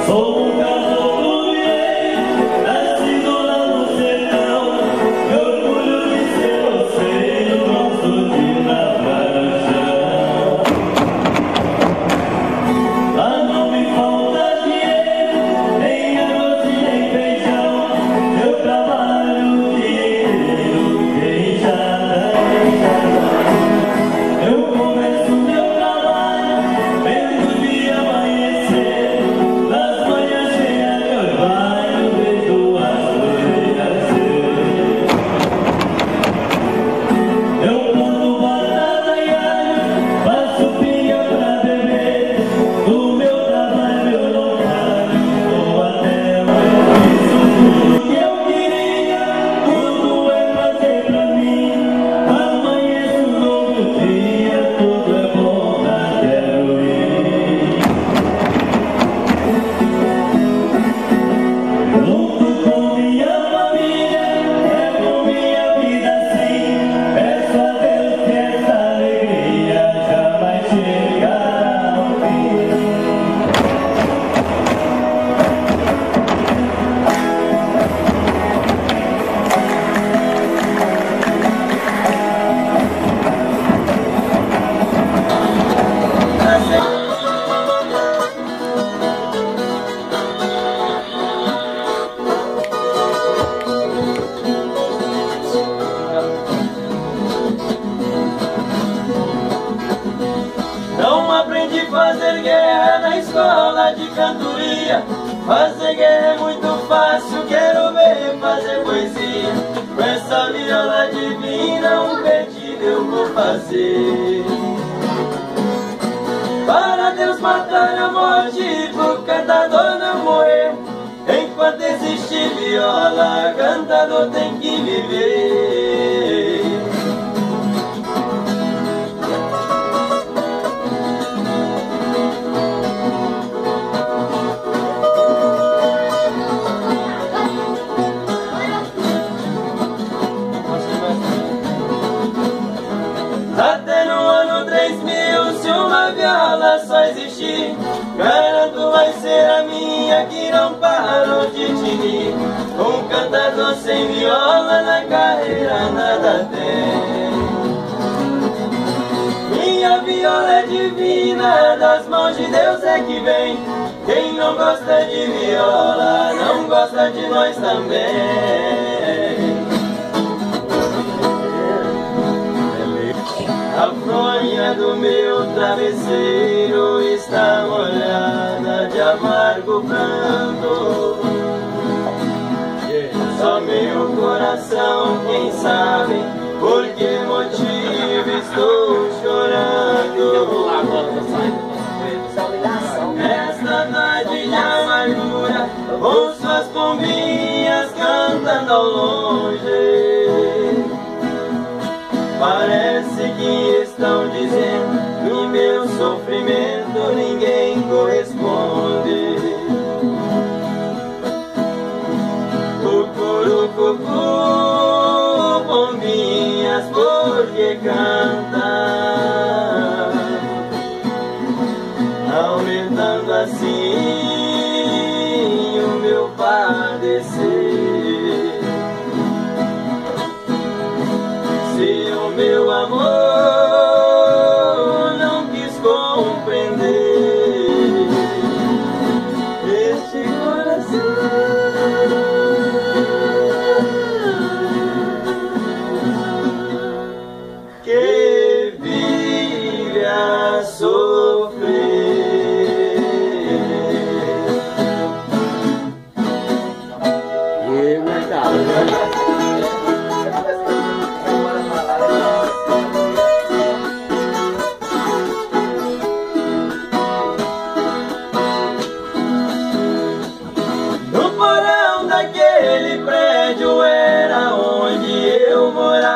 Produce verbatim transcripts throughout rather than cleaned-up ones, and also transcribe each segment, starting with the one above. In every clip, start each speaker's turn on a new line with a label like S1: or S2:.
S1: Aprendi a fazer guerra na escola de cantoria. Fazer guerra é muito fácil, quero ver fazer poesia. Com essa viola divina um pedido eu vou fazer. Para Deus matar a morte, pro cantador não morrer. Enquanto existe viola, cantador tem que viver. Até no ano três mil, se uma viola só existir, garanto vai ser a minha que não parou de tinir. Um cantador sem viola na carreira nada tem. Minha viola é divina, das mãos de Deus é que vem. Quem não gosta de viola, não gosta de nós também. A fronha do meu travesseiro está molhada de amargo pranto. Só meu coração, quem sabe por que motivo estou chorando. Nesta tarde de amargura, ouço as pombinhas cantando ao longe. Parece que estão dizendo que meu sofrimento ninguém corresponde. Cucurucucu, pombinhas, por que canta? Aumentando assim o meu padecer. Se o meu amor não quis compreender este coração que vive a sofrer. No porão daquele prédio era onde eu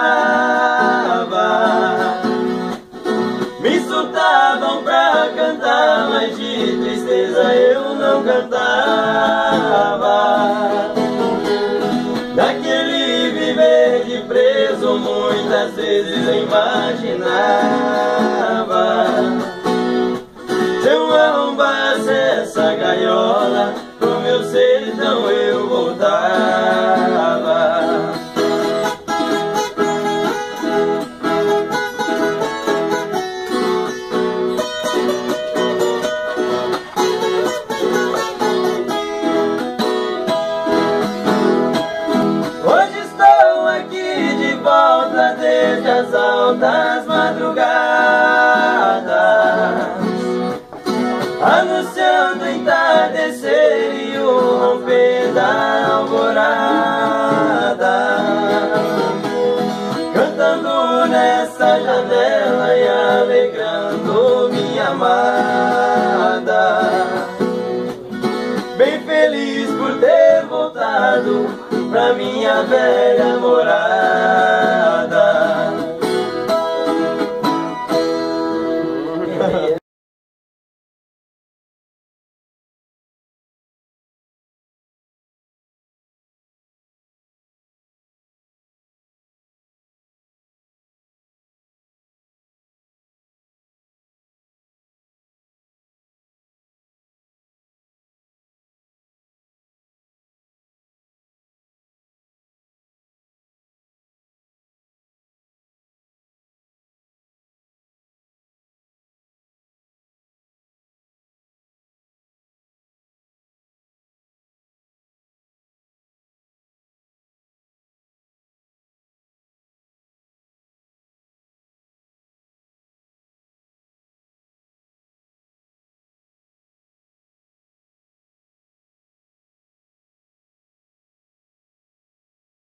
S1: morava. Me soltavam pra cantar, mas de tristeza eu não cantava. Daquele viver de preso muitas vezes eu imaginava. Se eu arrombasse essa gaiola, céu do entardecer e o romper da alvorada, cantando nessa janela e alegrando minha amada. Bem feliz por ter voltado pra minha velha morada.